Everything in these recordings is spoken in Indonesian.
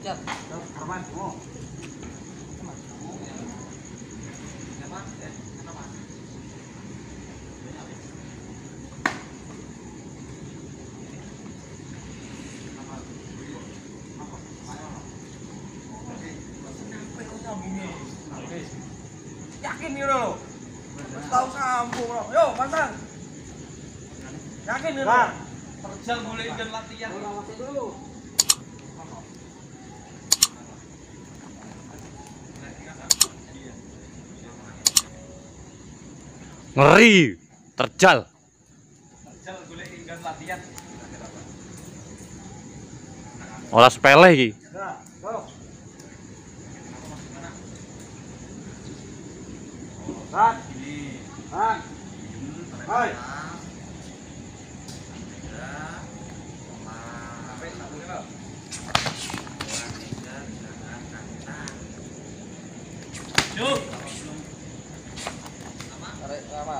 siap. Aman. Oh. Yakin nih lo? Tahu sambung lo. Yo, pasang. Yakin nih lo? Terjal mulai dan latihan. Masih dulu. Ngeri, terjal. Terjal golek inggan latihan. Olah sepele iki. Nah, go. Rat. Hai. Hai. Yuk. Tarik lama.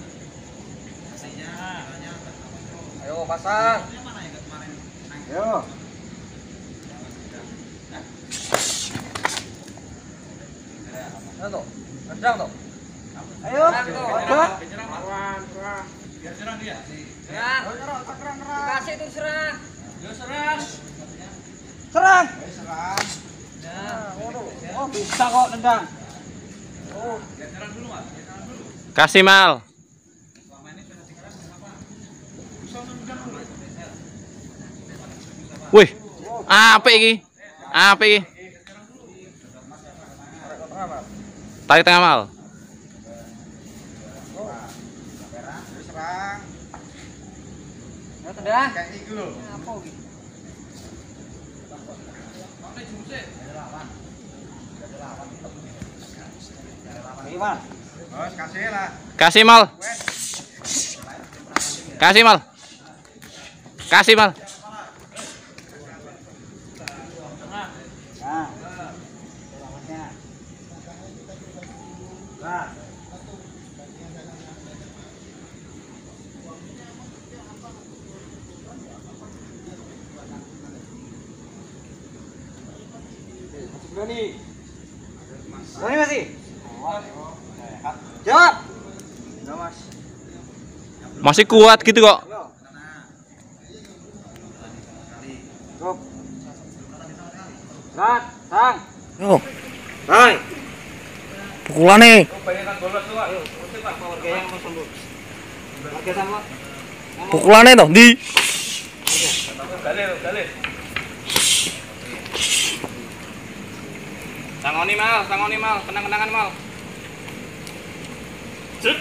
Ayo pasang. Yo. Ayo tuh. Kencang tuh. Ayo. Serang. Biar serang dia. Serang. Kasih tuh serang. Yo serang. Serang. Serang. Nah, Oh, bisa kok tendang. Oh, serang dulu, Mas. Serang dulu. Kasih mal. Selama ini sudah dikeras kenapa? Bisa nendang dulu. Wih, apik iki. Apik iki. Tarik tengah mal. Serang. ayo tendang. Kayak iki lho. Apa iki? Gimana? Bos, kasih lah. Kasih mal. Kasih mal. Kasih mal. Nah. Nah. Berani. Berani masih? Jawab. Enggak, Mas. Masih kuat gitu kok. Stop. Rat, sang. Yo. Hai. Pukulan nih. Bayangkan bola tuh, Pak. Yuk, terus Pak power kayak yang mau Oke sama. Pukulannya toh di. Galir. Sangoni mal, kenang-kenangan mal. Cek.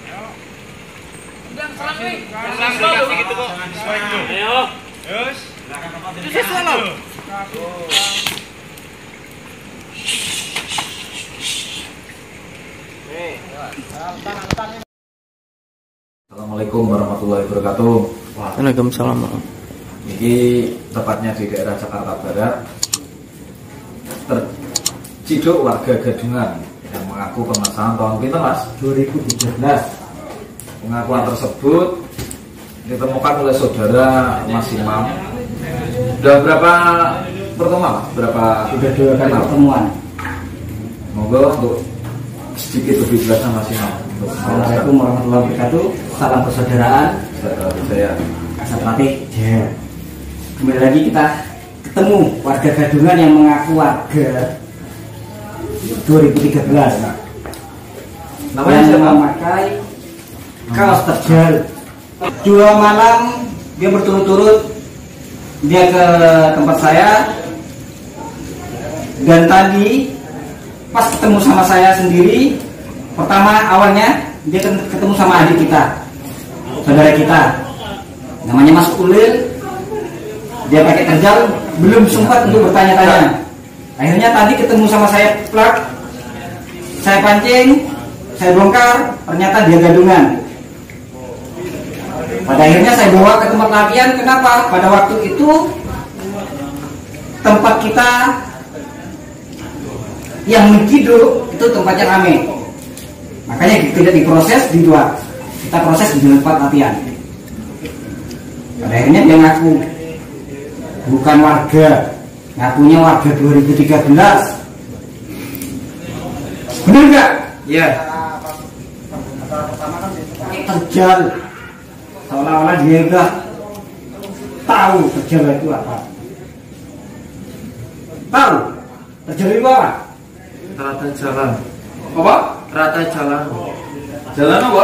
Yang serang nih. Serang dikasih gitu kok. Ayo. Terus. Itu sana. Assalamualaikum warahmatullahi wabarakatuh. Waalaikumsalam. Ini tepatnya di daerah Jakarta Barat. Terciduk warga Gadungan yang mengaku permasalahan tahun kita Mas 2017. Pengakuan tersebut ditemukan oleh saudara Mas Imam. Sudah berapa pertemuan Mas? Berapa? Sudah 2 kali pertemuan. Monggo untuk sedikit lebih jelasnya Mas Imam. Assalamualaikum warahmatullahi wabarakatuh. Salam persaudaraan. Saya Kasat Ratih Jaya. Kembali lagi kita ketemu warga Gadungan yang mengaku warga 2013. namanya Yang siapa? memakai kaos terjal. 2 malam dia berturut-turut dia ke tempat saya, dan tadi pas ketemu sama saya sendiri, pertama awalnya dia ketemu sama adik kita, saudara kita, namanya Mas Ulil. Dia pakai terjal, belum sempat untuk bertanya-tanya. Akhirnya tadi ketemu sama saya plak, saya pancing, saya bongkar, ternyata dia Gadungan. Pada akhirnya saya bawa ke tempat latihan. Kenapa? Pada waktu itu tempat kita yang Megiddo itu tempatnya rame, makanya tidak diproses di luar, kita proses di tempat latihan. Pada akhirnya dia ngaku bukan warga ngakunya warga 2013. Bener nggak? Iya. Terjal, seolah-olah dia enggak tahu terjal itu apa. Tahu terjal itu apa? Rata jalan. Apa? Rata jalan. Jalan apa?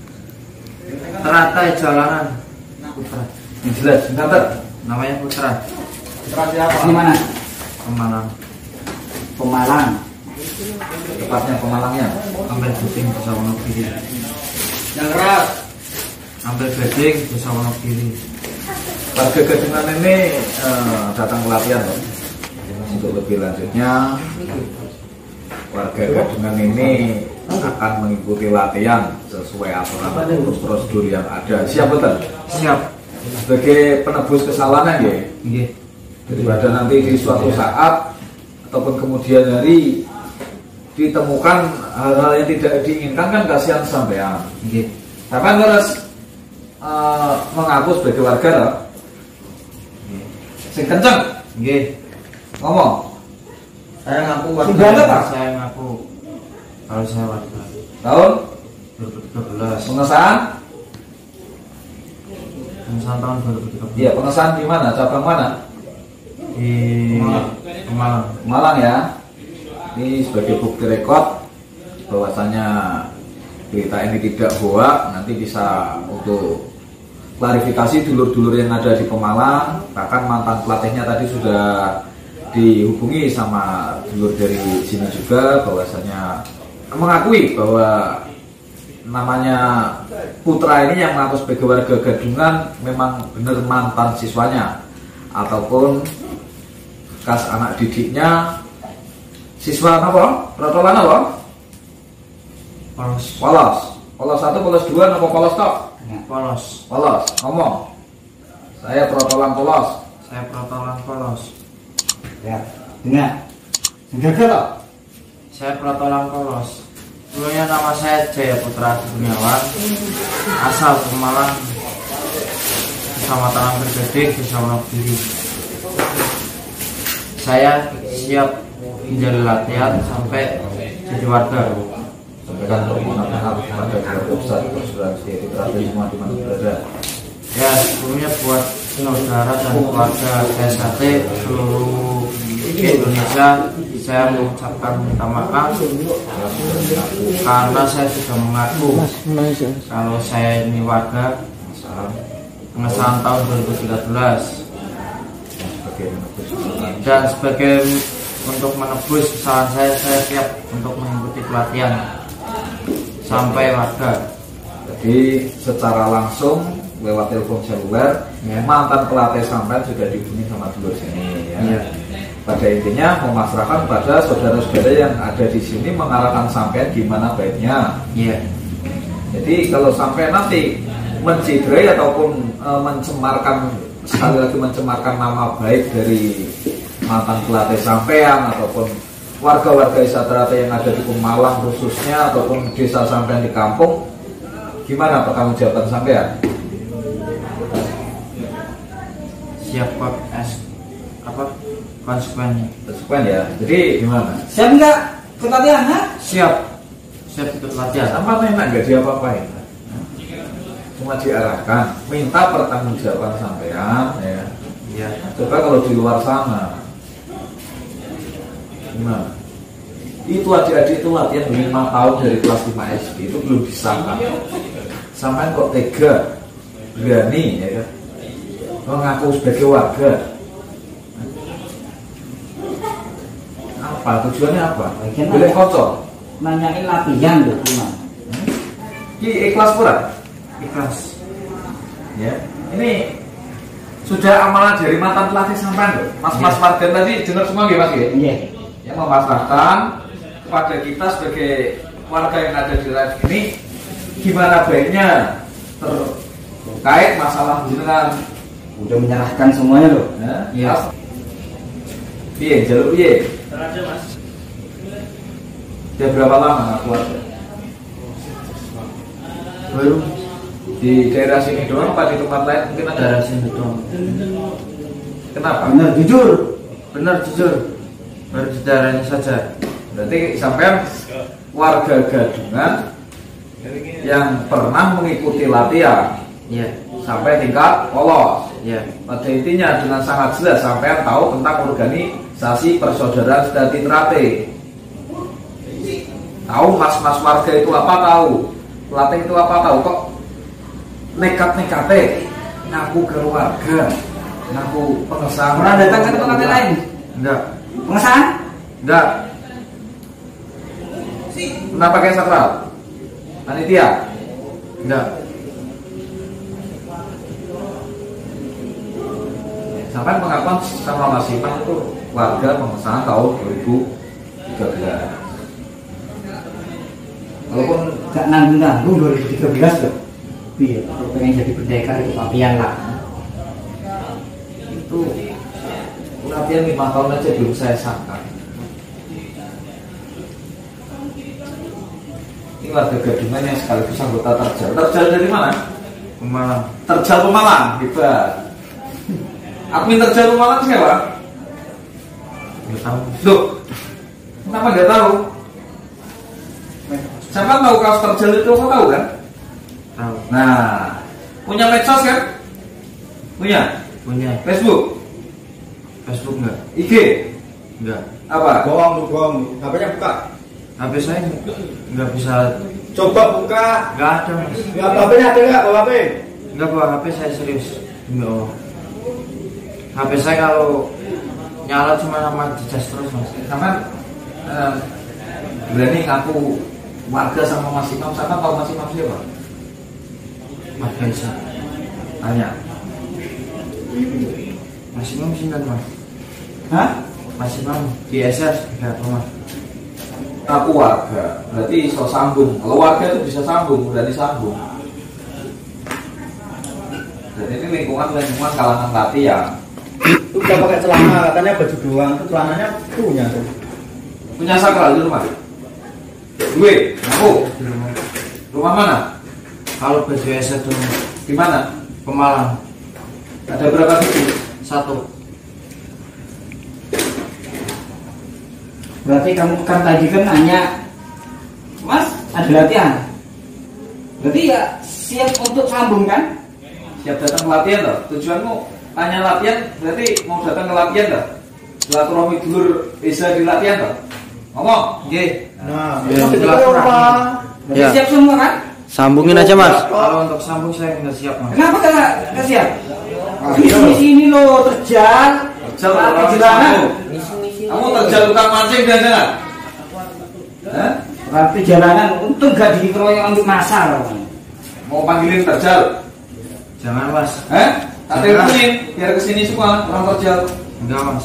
Rata jalanan. Putra. Yang jelas, singkatan. Namanya Putra. Di mana? Pemalang. Pemalang. Tepatnya Pemalangnya. Ambil Gading Desa Wonogiri. Yang keras. Ambil Gading Desa Wonogiri. Warga Gadungan ini datang ke latihan loh. Untuk lebih lanjutnya, warga Gadungan ini akan mengikuti latihan sesuai aturan prosedur yang ada. Siap betul? Siap. Sebagai penebus kesalahan ya. Iya. Daripada nanti di suatu saat ataupun kemudian hari ditemukan hal-hal yang tidak diinginkan, kan kasihan sampean. Iya. Sampean harus mengaku sebagai warga loh. Sing kenceng Iya. ngomong. Saya ngaku warga. Sudah Pak? Saya ngaku kalau saya warga. Tahun 2013. pengesahan? Pengesahan tahun 2013. Iya, pengesahan di mana? Cabang mana? Di Pemalang. Malang ya. Ini sebagai bukti rekod bahwasanya berita ini tidak hoak, nanti bisa untuk klarifikasi dulur-dulur yang ada di Pemalang. Bahkan mantan pelatihnya tadi sudah dihubungi sama dulur dari sini juga, bahwasanya mengakui bahwa namanya Putra ini yang mengaku sebagai warga Gadungan memang benar mantan siswanya ataupun bekas anak didiknya. Siswa apa? Protolan apa? Polos. Polos. Polos 1, polos 2, apa polos tok? Polos. Polos. Ngomong. Saya protolan polos. Saya protolan polos. Ya, dengar. Gagal loh. Saya protolan polos. Dulunya nama saya Jaya Putra Kurniawan, asal Pemalang, Kecamatan Amber Gading, Desa Wonogiri. Saya siap menjadi latihan sampai jadi warga. Sampaikan permohonan maaf kepada keluarga besar perseroan yaitu terakhir semua di mana berada. Ya, sebelumnya buat saudara dan keluarga SHT seluruh Indonesia, saya mengucapkan minta maaf karena saya sudah mengaku kalau saya ini warga pengesahan tahun 2013 dan sebagai untuk menebus kesalahan saya siap untuk mengikuti pelatihan sampai warga. Jadi secara langsung lewat telepon seluler, Ya. mantan pelatih sampai sudah dihubungi sama dulur sini ya. Iya. Pada intinya memasrahkan pada saudara-saudara yang ada di sini mengarahkan sampai gimana baiknya. Iya. Jadi kalau sampai nanti menciderai ataupun mencemarkan, sekali lagi mencemarkan nama baik dari mantan pelatih sampean ataupun warga-warga Isatrate yang ada di Pemalang khususnya ataupun desa sampean di kampung, gimana pertanggungjawaban sampean? Siap kok konsekuennya. Konsekuen ya. Jadi gimana? Siap enggak ikut latihan, ha? Siap ikut latihan. Sama enak nggak diapa-apain? Cuma diarahkan, minta pertanggungjawaban sampean ya. Iya. Coba kalau di luar sana gimana? Itu adik-adik itu latihan 5 tahun dari kelas 5 SD itu belum disangka. Sampai kok tega, berani ya kan? Mengaku sebagai warga. Apa tujuannya apa? Bagian Boleh apa? kocok. Nanyain latihan loh gimana? Ini ikhlas pura. Ikhlas. Ya. Ini sudah amalan dari mantan pelatih sampean loh. Mas Marden tadi dengar semua nggih Mas ya? Iya. Yang memasrahkan kepada kita sebagai warga yang ada di live ini gimana baiknya terkait masalah jenengan. Udah menyerahkan semuanya loh. Iya. Piye jalur piye? Sudah berapa lama nggak keluarga? Baru Di daerah sini doang apa di tempat lain mungkin ada? darah sini dong. Kenapa? Bener, jujur. Benar jujur, baru saudaranya saja. Berarti sampai warga Gadungan yang pernah mengikuti latihan, Iya. sampai tingkat polos. Iya. Pada intinya dengan sangat jelas sampai tahu tentang organisasi persaudaraan Sedati Trate. Tahu mas-mas warga itu apa tahu, pelatih itu apa tahu, kok nekat-nekatnya ngaku keluarga, ngaku pengesahan. Pernah datang ke tempat lain? Enggak, Pengesahan? enggak. Pernah pakai sakral? Panitia? Enggak. Sampai pengakuan sama Mas Ipang itu warga pengesahan tahun 2013. Walaupun Gak nanggung 2013 loh. Iya, kalau pengen jadi pendekar itu latihan lah. itu latihan 5 tahun aja belum saya sangka. Ini warga Gadungan yang sekaligus anggota Terjal. Terjal dari mana? Pemalang. Terjal Pemalang, hebat. Admin Terjal Pemalang siapa? Nggak tahu. Loh, kenapa nggak tahu? Siapa tahu kaos Terjal itu? Kamu tahu kan? Tahu. Nah, punya medsos kan? Punya? Punya. Facebook? Facebook enggak. IG? Enggak. Apa? Bohong. HP-nya buka. HP saya nggak bisa. Coba buka. Nggak ada mas. Ya, HP-nya ada nggak? Bawa HP. Nggak bawa HP saya serius. Nggak bawa. HP saya kalau nyala cuma nama dicas terus mas. Sama berani ngaku warga sama Mas Imam. Sama tahu Mas Imam siapa? Mas Gaisa. Tanya. Mas Imam sini mas. Hah? Mas Imam di SS nggak apa mas. Aku warga, berarti bisa sambung. Kalau warga itu bisa sambung, berarti sambung. Dan ini lingkungan kalangan latihan. Itu udah pakai celana, katanya baju doang. Itu celananya punya tuh. Punya sakral di rumah? Gue, aku. Rumah mana? Kalau baju SS itu di mana? Pemalang. Ada berapa titik? 1. Berarti kamu kan tadi kan nanya, Mas ada latihan. Berarti ya siap untuk sambung kan? Siap datang ke latihan toh? Tujuanmu tanya latihan, berarti mau datang ke latihan toh? Silaturahmi dulur bisa di latihan toh? Ngomong, nggih. Nah, Ya, itu jelas. Berarti Ya. siap semua kan? Sambungin aja mas. Kalau untuk sambung saya nggak siap mas. Kenapa gak siap? iya. Di sini lo terjal, Terjal jalanan. Kamu terjal tukang mancing biasa nggak? Hah? Berarti jalanan untung gak dikeroyok ambil masa loh. Mau panggilin terjal? Jangan mas. Tak teleponin biar kesini semua orang terjal. Enggak mas.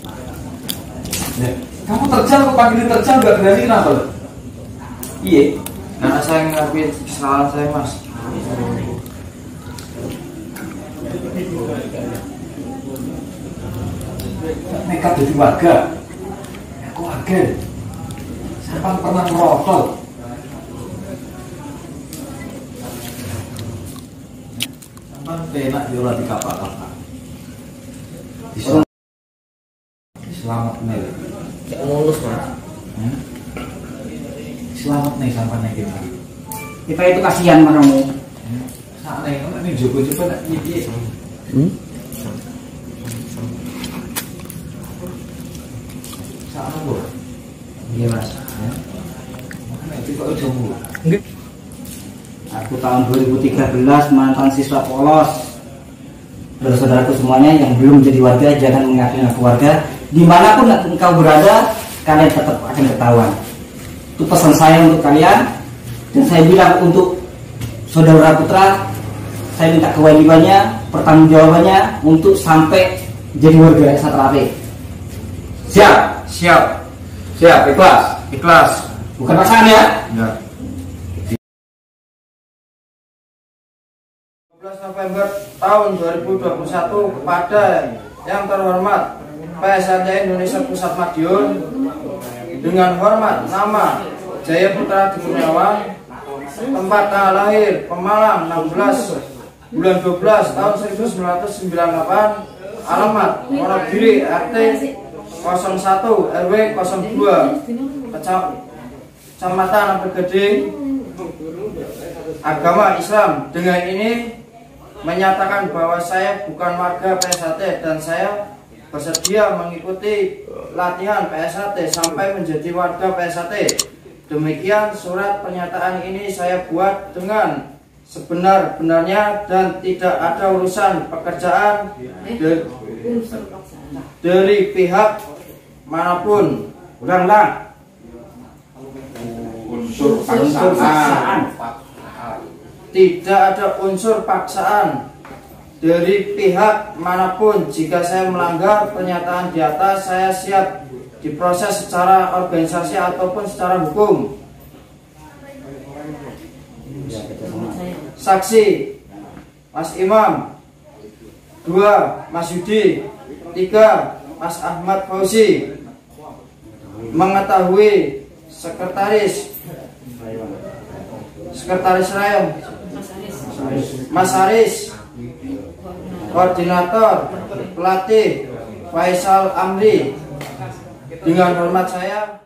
Kamu terjal, kok panggilin terjal nggak berani kenapa lo? Iya. Karena saya ngelakuin kesalahan saya mas. Nekat jadi warga. Aku warga. Saya kan pernah merotol. Sampai enak diolah di kapal-kapal. Selamat nih. Mulus mas. Selamat nih sampai nih kita. Kita itu kasihan manamu. Saat ini coba-coba nak iya. Saat itu. Iya mas. Mana itu kok jomblo? Aku tahun 2013 mantan siswa polos. Saudara-saudaraku semuanya yang belum menjadi warga jangan mengaku-ngaku warga. Dimanapun engkau berada, kalian tetap akan ketahuan. Itu pesan saya untuk kalian. Dan saya bilang untuk saudara putra, saya minta kewajibannya, pertanggungjawabannya untuk sampai jadi warga Satrate. Siap, siap, siap, ikhlas, ikhlas. Bukan paksaan ya. Enggak. 12 November tahun 2021 kepada yang terhormat PSRJ Indonesia Pusat Madiun, dengan hormat nama Jaya Putra Kurniawan, tempat tanggal lahir Pemalang 16 bulan 12 tahun 1998, alamat Wonogiri RT 01 RW 02 Kecamatan Ampel-Geding, agama Islam. Dengan ini menyatakan bahwa saya bukan warga PSHT dan saya bersedia mengikuti latihan PSHT sampai menjadi warga PSHT. Demikian surat pernyataan ini saya buat dengan sebenar-benarnya dan tidak ada urusan pekerjaan dari pihak manapun. Ulang-ulang. Unsur paksaan. Tidak ada unsur paksaan dari pihak manapun. Jika saya melanggar pernyataan di atas, saya siap diproses secara organisasi ataupun secara hukum. Saksi Mas Imam, 2 Mas Yudi, 3 Mas Ahmad Fauzi. Mengetahui sekretaris Rayong Mas Haris, koordinator pelatih Faisal Amri. Dengan hormat saya